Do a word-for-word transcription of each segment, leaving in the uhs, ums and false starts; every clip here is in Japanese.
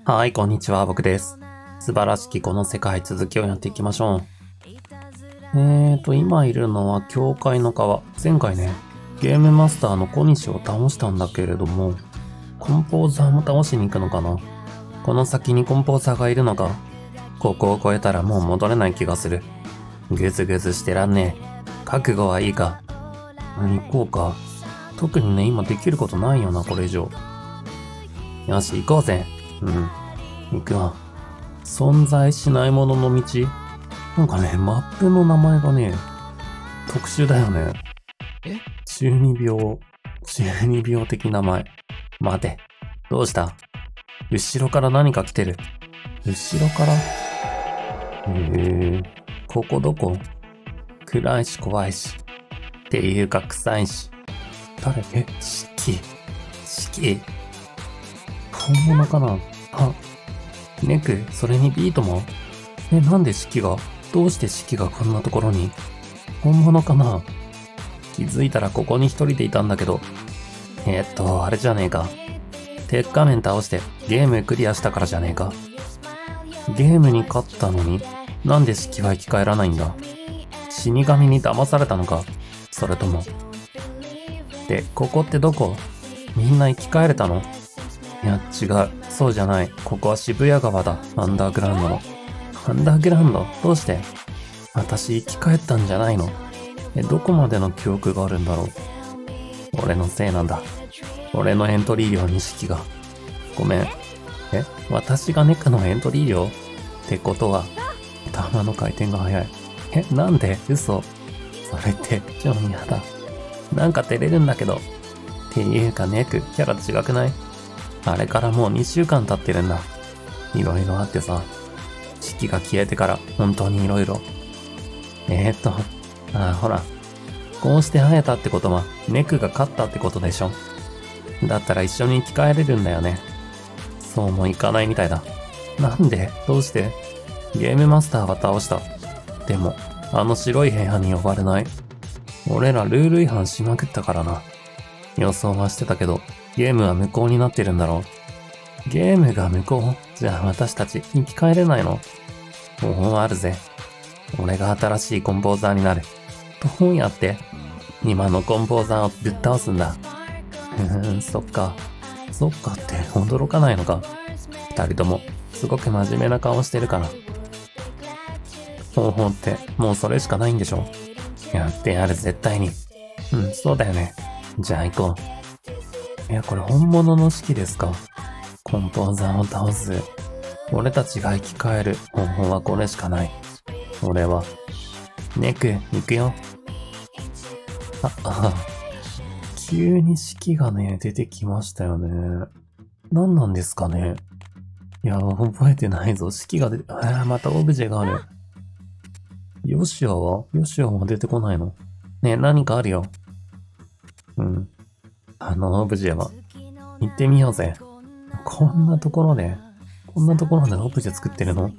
はい、こんにちは、僕です。素晴らしきこの世界続きをやっていきましょう。えーと、今いるのは教会の川。前回ね、ゲームマスターの小西を倒したんだけれども、コンポーザーも倒しに行くのかな。この先にコンポーザーがいるのか。ここを越えたらもう戻れない気がする。ぐずぐずしてらんねえ。覚悟はいいか。行こうか。特にね、今できることないよな、これ以上。よし、行こうぜ。うん。行くわ。存在しないものの道。なんかね、マップの名前がね、特殊だよね。 え中二病、中二病的名前。待て。どうした？後ろから何か来てる。後ろから？へえ、ここどこ？暗いし怖いし。っていうか臭いし。誰？え、シキ。シキ。本物かなあ、ネク、それにビートも？え、なんでシキが？どうしてシキがこんなところに？本物かな？気づいたらここに一人でいたんだけど。えー、っと、あれじゃねえか。鉄仮面倒してゲームクリアしたからじゃねえか。ゲームに勝ったのに、なんでシキは生き返らないんだ？死神に騙されたのか？それとも。で、ここってどこ？みんな生き返れたの？いや、違う。そうじゃない。ここは渋谷川だ。アンダーグラウンドの。アンダーグラウンド？どうして？私生き返ったんじゃないの？え、どこまでの記憶があるんだろう？俺のせいなんだ。俺のエントリー料に式が。ごめん。え？私がネクのエントリー料？ってことは、頭の回転が速い。え、なんで？嘘。それって超嫌だ。なんか照れるんだけど。っていうかネク、キャラ違くない？あれからもうにしゅうかん経ってるんだ。いろいろあってさ。式が消えてから本当にいろいろ。えーっと、ああ、ほら。こうして会えたってことは、ネクが勝ったってことでしょ。だったら一緒に生き返れるんだよね。そうもいかないみたいだ。なんで？どうして？ゲームマスターは倒した。でも、あの白い部屋に呼ばれない。俺らルール違反しまくったからな。予想はしてたけど、ゲームは無効になってるんだろう。ゲームが無効？じゃあ私たち生き返れないの？方法あるぜ。俺が新しいコンポーザーになる。どうやって？今のコンポーザーをぶっ倒すんだ。ふーん、そっか。そっかって驚かないのか。二人ともすごく真面目な顔してるから。方法ってもうそれしかないんでしょ。やってやる絶対に。うん、そうだよね。じゃあ行こう。いや、これ本物の式ですか？コンポーザーを倒す。俺たちが生き返る方法はこれしかない。俺は。ネク、行くよ。あ、あ、急に式がね、出てきましたよね。何なんですかね。いや、覚えてないぞ。式が出て、あー、またオブジェがある。ヨシアは？ヨシアは出てこないの？ねえ、何かあるよ。うん。あのオブジェは。行ってみようぜ。こんなところで、こんなところでオブジェ作ってるの？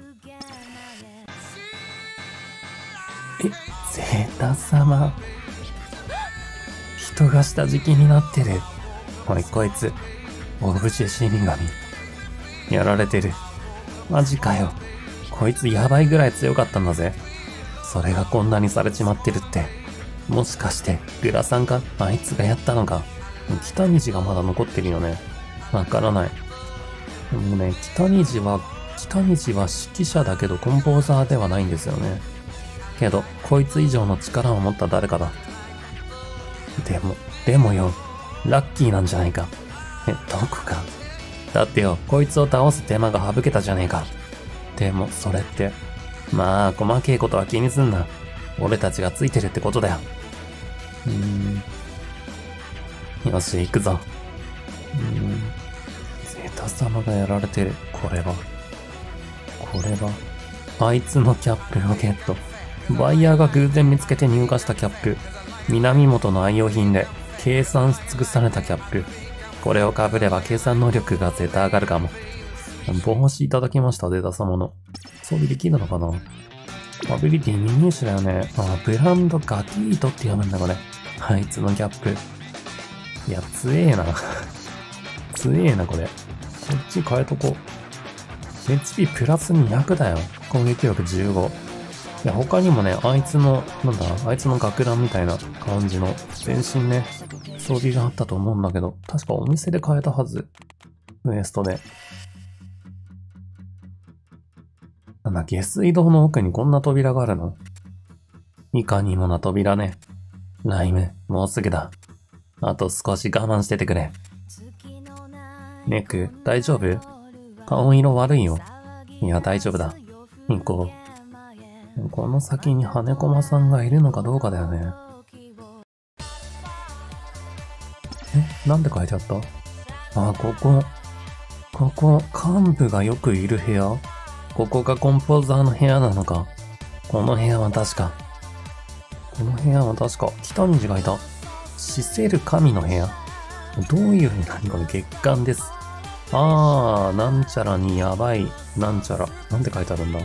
え、ゼータ様。人が下敷きになってる。おい、こいつ。オブジェ死神。やられてる。マジかよ。こいつやばいぐらい強かったんだぜ。それがこんなにされちまってるって。もしかして、グラさんか？あいつがやったのか？北虹がまだ残ってるよね。わからない。でもね、北虹は、北虹は指揮者だけどコンポーザーではないんですよね。けど、こいつ以上の力を持った誰かだ。でも、でもよ、ラッキーなんじゃないか。え、どこか。だってよ、こいつを倒す手間が省けたじゃねえか。でも、それって、まあ、細けいことは気にすんな。俺たちがついてるってことだよ。うーん。よし、行くぞ。うーん。ゼータ様がやられてる。これは。これは。あいつのキャップをゲット。バイヤーが偶然見つけて入荷したキャップ。南本の愛用品で、計算し尽くされたキャップ。これを被れば計算能力が絶対上がるかも。帽子いただきました、ゼータ様の。装備できるのかな？アビリティ未入手だよね。あ、ブランドガキートって読むんだ、これ。あいつのキャップ。いや、強えな。強えな、これ。 っち変えとこう。エイチピー プラスにひゃくだよ。攻撃力じゅうご。いや、他にもね、あいつの、なんだ、あいつの学ランみたいな感じの、全身ね、装備があったと思うんだけど、確かお店で買えたはず。ウエストで。なんだ、下水道の奥にこんな扉があるの？いかにもな扉ね。ライム、もうすぐだ。あと少し我慢しててくれ。ネック、大丈夫？顔色悪いよ。いや、大丈夫だ。行こう。この先に羽駒さんがいるのかどうかだよね。え、なんで書いてあった？あ、ここ。ここ、幹部がよくいる部屋？ここがコンポーザーの部屋なのか。この部屋は確か。この部屋は確か、北虹がいた。死せる神の部屋。どういうふうに何これ月間です。あー、なんちゃらにやばい、なんちゃら。なんて書いてあるんだ。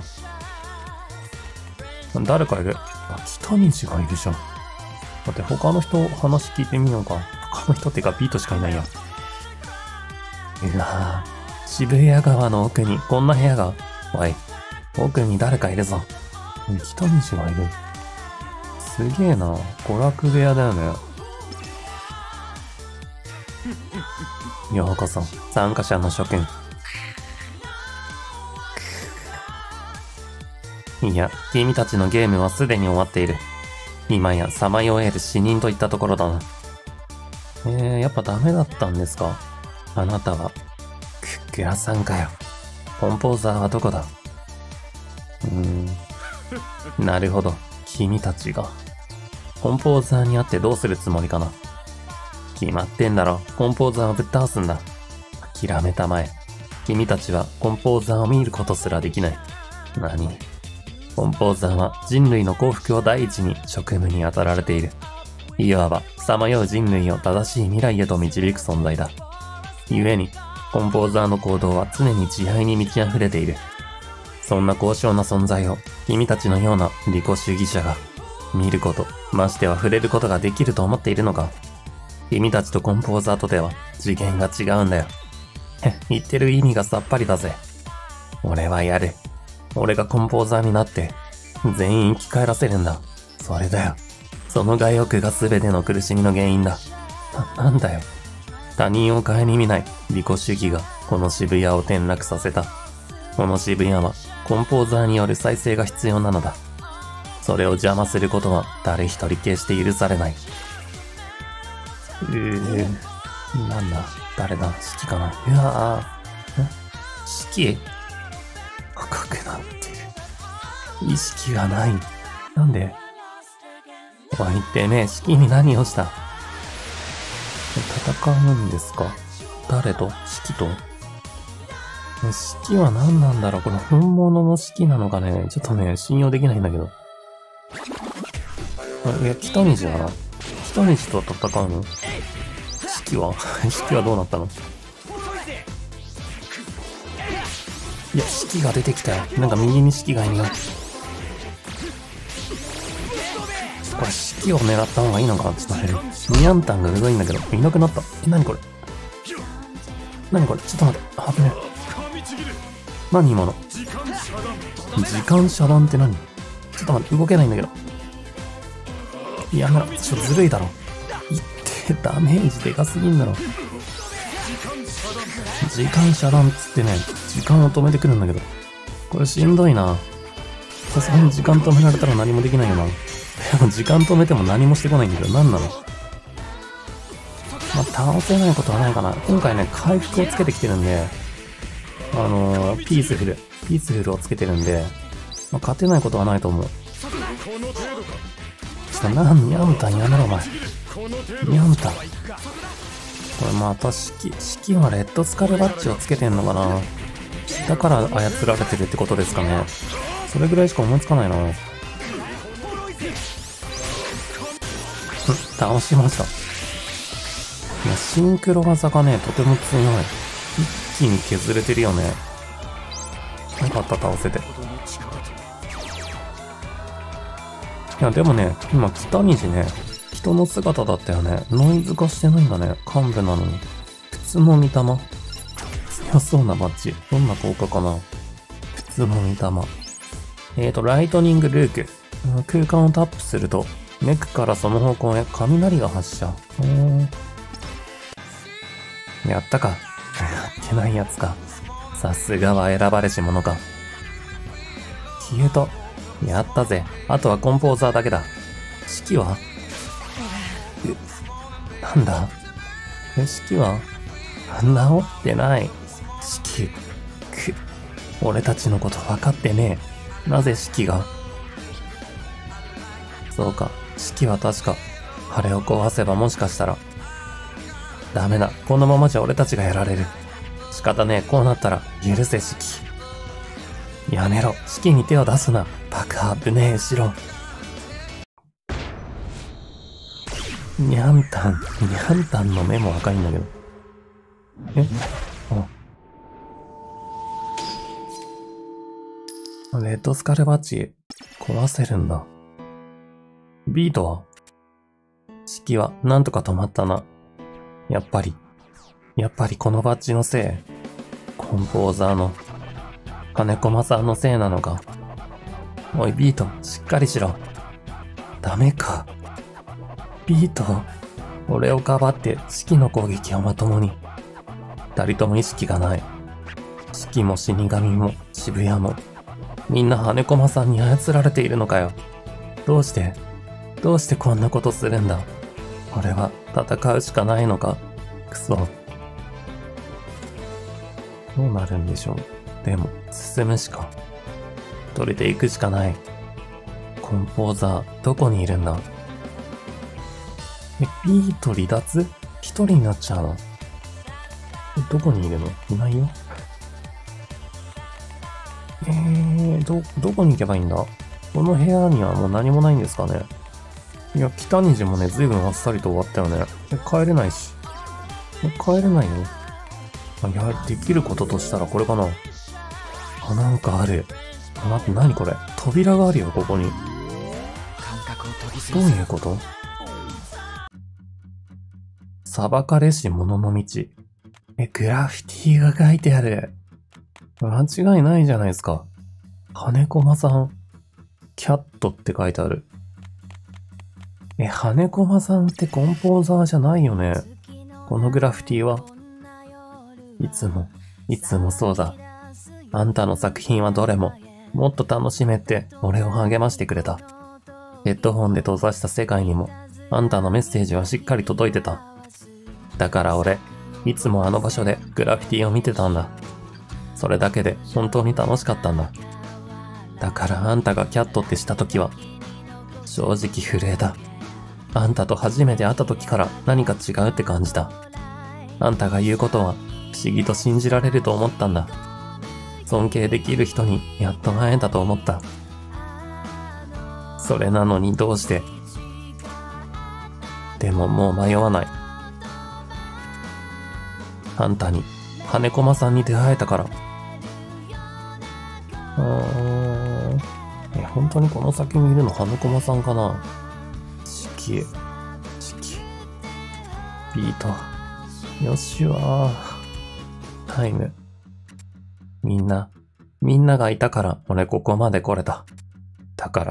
誰かいる？あ、北虹がいるじゃん。待って、他の人話聞いてみようか。他の人ってかビートしかいないや。うわぁ、渋谷川の奥にこんな部屋が。おい、奥に誰かいるぞ。北虹がいる。すげえな。娯楽部屋だよね。ようこそ、参加者の諸君。いや、君たちのゲームはすでに終わっている。今やさまよえる死人といったところだな。えー、やっぱダメだったんですか？あなたは、クックラさんかよ。コンポーザーはどこだ？うーん。なるほど。君たちが。コンポーザーに会ってどうするつもりかな？決まってんだろ。コンポーザーをぶっ倒すんだ。諦めたまえ。君たちはコンポーザーを見ることすらできない。何？コンポーザーは人類の幸福を第一に職務に当たられている。いわば、さまよう人類を正しい未来へと導く存在だ。故に、コンポーザーの行動は常に慈愛に満ち溢れている。そんな高尚な存在を、君たちのような利己主義者が、見ること、ましては触れることができると思っているのか。君たちとコンポーザーとでは、次元が違うんだよ。へ、言ってる意味がさっぱりだぜ。俺はやる。俺がコンポーザーになって、全員生き返らせるんだ。それだよ。その害欲が全ての苦しみの原因だ。な、なんだよ。他人を顧みない利己主義がこの渋谷を転落させた。この渋谷はコンポーザーによる再生が必要なのだ。それを邪魔することは誰一人決して許されない。うー、なんだ、誰だ、式かな。うわぁ、ん？式？赤くなってる。意識がない。なんで？おい、てめえ、式に何をした？戦うんですか？誰と？式と？式は何なんだろう？これ本物の式なのかね？ちょっとね、信用できないんだけど。いや、北虹だな。北虹と戦うの？式は式はどうなったの？いや、式が出てきたよ。なんか右に式がいるよ。これ式を狙った方がいいのかな？ちょっと待って。ニャンタンがうざいんだけど。いなくなった。え、なにこれ？なにこれ？ちょっと待って。危ねえ。何今の？時間遮断って何？ちょっと待って、動けないんだけど。いやめろ、ちょっとずるいだろ。いってダメージでかすぎんだろ。時間遮断っつってね、時間を止めてくるんだけど。これしんどいな。さすがに時間止められたら何もできないよな。でも時間止めても何もしてこないんだけど、何なの？まあ、倒せないことはないかな。今回ね、回復をつけてきてるんで、あのー、ピースフル。ピースフルをつけてるんで、まあ、勝てないことはないと思う。ちょっとなん、ニャンタンやめろお前。ニャンタン。これまた式、式はレッドスカルバッジをつけてんのかな。だから操られてるってことですかね。それぐらいしか思いつかないな。うん、倒しました。いや、シンクロ技がね、とても強い。一気に削れてるよね。よかった、倒せて。いや、でもね、今、北虹ね、人の姿だったよね。ノイズ化してないんだね。幹部なのに。普通の見たま。 強そうなバッジ。どんな効果かな。普通の御霊。えーと、ライトニングルーク。空間をタップすると、ネックからその方向へ雷が発射。おー。やったか。やってないやつか。さすがは選ばれし者か。消えた。やったぜ。あとはコンポーザーだけだ。式はえ、なんだえ、式は治ってない。式。く、俺たちのこと分かってねえ。なぜ式がそうか。式は確か、あれを壊せばもしかしたら。ダメだ。このままじゃ俺たちがやられる。仕方ねえ。こうなったら、許せ式。やめろ。式に手を出すな。バカ危ねえしろ。にゃんたん。にゃんたんの目も赤いんだけど。えあ。レッドスカルバッジ、壊せるんだ。ビートは式はなんとか止まったな。やっぱり、やっぱりこのバッジのせい。コンポーザーの、金駒さんのせいなのか。おいビート、しっかりしろ。ダメか。ビート、俺をかばって式の攻撃をまともに。二人とも意識がない。式も死神も渋谷も、みんな羽駒さんに操られているのかよ。どうして、どうしてこんなことするんだ。俺は戦うしかないのか。クソ。どうなるんでしょう。でも、進むしか。取れていくしかない。コンポーザー、どこにいるんだ。え、ビート離脱？一人になっちゃうの？え、どこにいるの？いないよ。えー、ど、どこに行けばいいんだ？この部屋にはもう何もないんですかね？いや、北虹もね、ずいぶんあっさりと終わったよね。え、帰れないし。え、帰れないよ。あ、いや、できることとしたらこれかな。あ、なんかある。あ、待って、何これ。扉があるよ、ここに。どういうこと？裁かれし者の道。え、グラフィティが書いてある。間違いないじゃないですか。羽駒さん。キャットって書いてある。え、羽駒さんってコンポーザーじゃないよね。このグラフィティは。いつも、いつもそうだ。あんたの作品はどれも、もっと楽しめって俺を励ましてくれた。ヘッドホンで閉ざした世界にも、あんたのメッセージはしっかり届いてた。だから俺、いつもあの場所でグラフィティを見てたんだ。それだけで本当に楽しかったんだ。だからあんたがキャットってした時は、正直震えた。あんたと初めて会った時から何か違うって感じた。あんたが言うことは不思議と信じられると思ったんだ。尊敬できる人にやっと会えたと思った。それなのにどうして。でももう迷わない。あんたに、羽駒さんに出会えたから。あー、え、本当にこの先にいるの羽駒さんかな。式、式、ビート、よしわー、タイム。みんな、みんながいたから俺ここまで来れた。だから、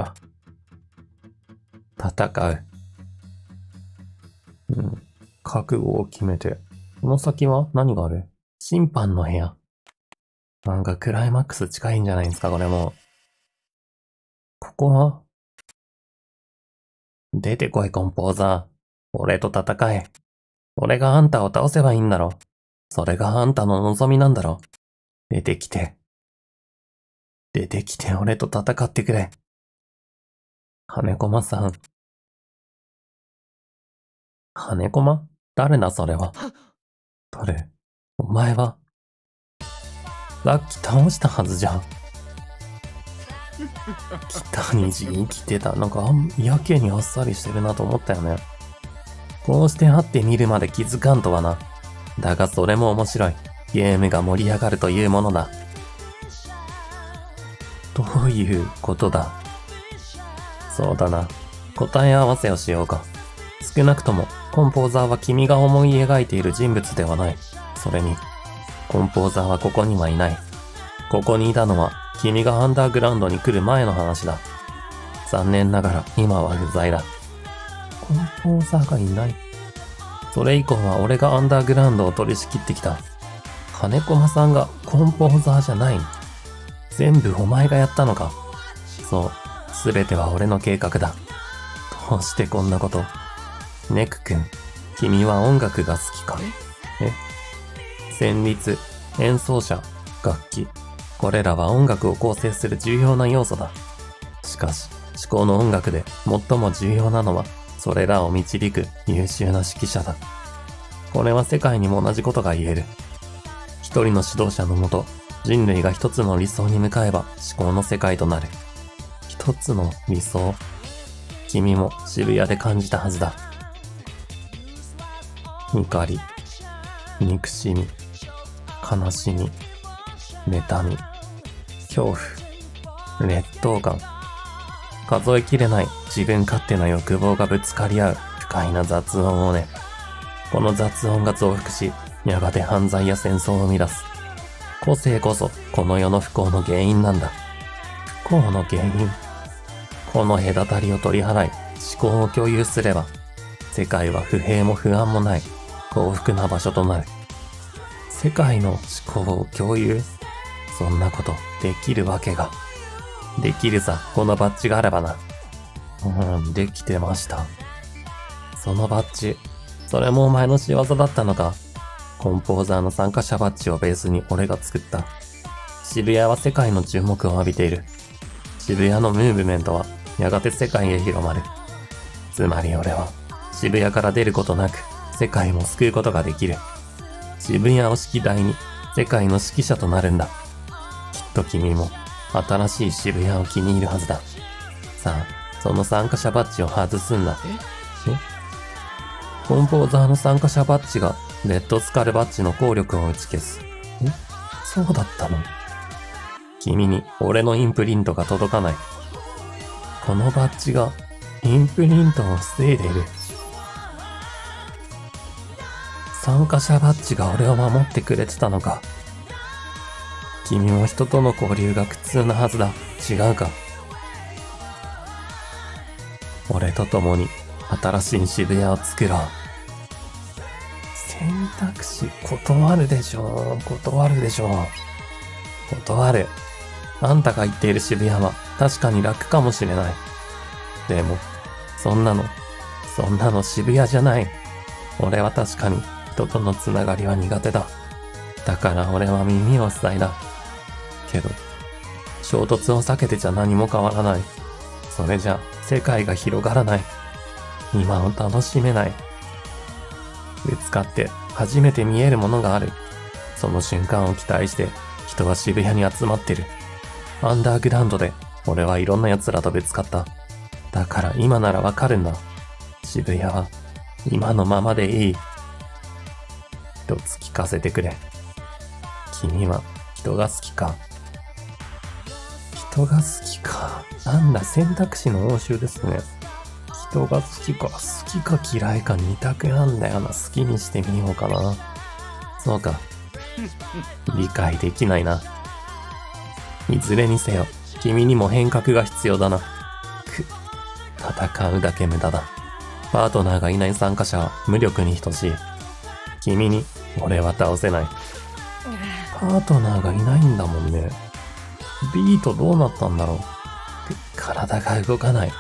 戦う。うん、覚悟を決めて。この先は何がある？審判の部屋。なんかクライマックス近いんじゃないですか、これも。ここは？出てこい、コンポーザー。俺と戦え。俺があんたを倒せばいいんだろ。それがあんたの望みなんだろ。出てきて。出てきて俺と戦ってくれ。羽駒さん。羽駒？誰だそれは。誰？お前は？ラッキー倒したはずじゃん。北虹生きてた。なんかあん、やけにあっさりしてるなと思ったよね。こうして会ってみるまで気づかんとはな。だがそれも面白い。ゲームが盛り上がるというものだ。どういうことだ？そうだな。答え合わせをしようか。少なくとも、コンポーザーは君が思い描いている人物ではない。それに、 コンポーザーはここにはいない。ここにいたのは君がアンダーグラウンドに来る前の話だ。残念ながら今は不在だ。コンポーザーがいない。それ以降は俺がアンダーグラウンドを取り仕切ってきた。金駒さんがコンポーザーじゃない。全部お前がやったのか。そう、すべては俺の計画だ。どうしてこんなこと。ネク君、君は音楽が好きか。え旋律、演奏者、楽器。これらは音楽を構成する重要な要素だ。しかし、至高の音楽で最も重要なのは、それらを導く優秀な指揮者だ。これは世界にも同じことが言える。一人の指導者のもと、人類が一つの理想に向かえば至高の世界となる。一つの理想。君も渋谷で感じたはずだ。怒り、憎しみ、悲しみ、妬み、恐怖、劣等感。数えきれない自分勝手な欲望がぶつかり合う不快な雑音をね。この雑音が増幅し、やがて犯罪や戦争を生み出す。個性こそこの世の不幸の原因なんだ。不幸の原因。この隔たりを取り払い、思考を共有すれば、世界は不平も不安もない幸福な場所となる。世界の思考を共有？そんなことできるわけが。できるさ、このバッジがあればな。うん、できてました。そのバッジ、それもお前の仕業だったのか。コンポーザーの参加者バッジをベースに俺が作った。渋谷は世界の注目を浴びている。渋谷のムーブメントはやがて世界へ広まる。つまり俺は渋谷から出ることなく世界も救うことができる。渋谷を指揮台に世界の指揮者となるんだ。きっと君も新しい渋谷を気に入るはずだ。さあ、その参加者バッジを外すんだ。え？え？コンポーザーの参加者バッジがレッドスカルバッジの効力を打ち消す。え？そうだったの？君に俺のインプリントが届かない。このバッジがインプリントを防いでいる。参加者バッジが俺を守ってくれてたのか。君も人との交流が苦痛なはずだ。違うか。俺と共に新しい渋谷を作ろう。選択肢断るでしょう。断るでしょう。断る。あんたが言っている渋谷は確かに楽かもしれない。でも、そんなの、そんなの渋谷じゃない。俺は確かに人とのつながりは苦手だ。だから俺は耳を塞いだ。けど、衝突を避けてちゃ何も変わらない。それじゃ世界が広がらない。今を楽しめない。ぶつかって初めて見えるものがある。その瞬間を期待して人は渋谷に集まってる。アンダーグラウンドで俺はいろんな奴らとぶつかった。だから今ならわかるんだ。渋谷は今のままでいい。一つ聞かせてくれ。君は人が好きか？人が好きか。なんだ、選択肢の応酬ですね。人が好きか、好きか嫌いか二択なんだよな。好きにしてみようかな。そうか。理解できないな。いずれにせよ、君にも変革が必要だな。く、戦うだけ無駄だ。パートナーがいない参加者は無力に等しい。君に俺は倒せない。パートナーがいないんだもんね。ビートどうなったんだろう。体が動かない。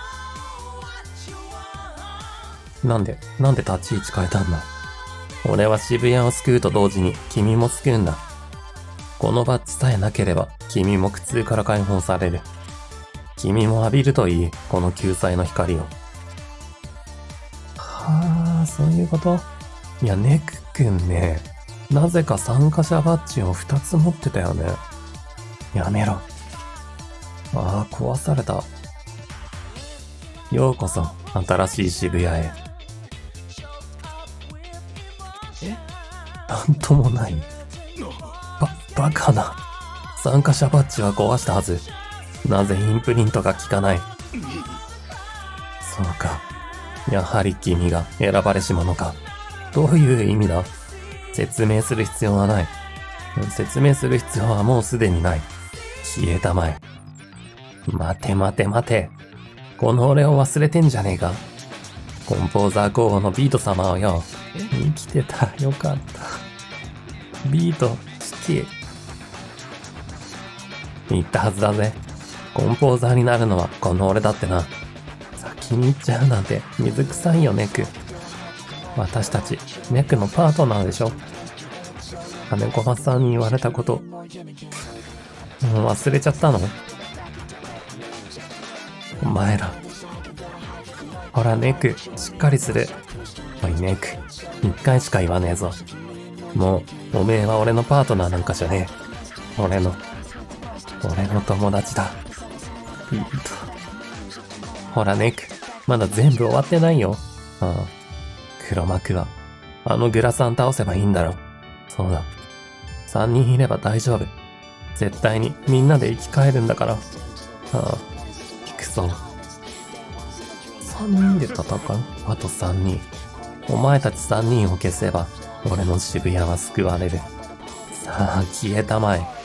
なんで、なんで立ち位置変えたんだ。俺は渋谷を救うと同時に君も救うんだ。このバッジさえなければ君も苦痛から解放される。君も浴びるといい、この救済の光を。はあ、そういうこと？いや、ネク君ね、なぜか参加者バッジを二つ持ってたよね。やめろ。ああ、壊された。ようこそ、新しい渋谷へ。え？なんともない。ば、バカな。参加者バッジは壊したはず。なぜインプリントが効かない。そうか。やはり君が選ばれし者か。どういう意味だ？説明する必要はない。 説明する必要はもうすでにない。消えたまえ。待て待て待て。この俺を忘れてんじゃねえか。コンポーザー候補のビート様をよ。生きてた。よかった。ビート、シティ。言ったはずだぜ。コンポーザーになるのはこの俺だってな。先に行っちゃうなんて水臭いよ、ネク。私たち、ネクのパートナーでしょ。金駒さんに言われたこと、もう忘れちゃったの？お前ら。ほら、ネク、しっかりする。おい、ネク、一回しか言わねえぞ。もう、おめえは俺のパートナーなんかじゃねえ。俺の、俺の友達だ。ビート。ほら、ネク、まだ全部終わってないよ。ああ。黒幕は、あのグラサン倒せばいいんだろ。そうだ。三人いれば大丈夫。絶対にみんなで生き返るんだから。ああ。くそ。三人で戦う？あと三人。お前たち三人を消せば、俺の渋谷は救われる。さあ、消えたまえ。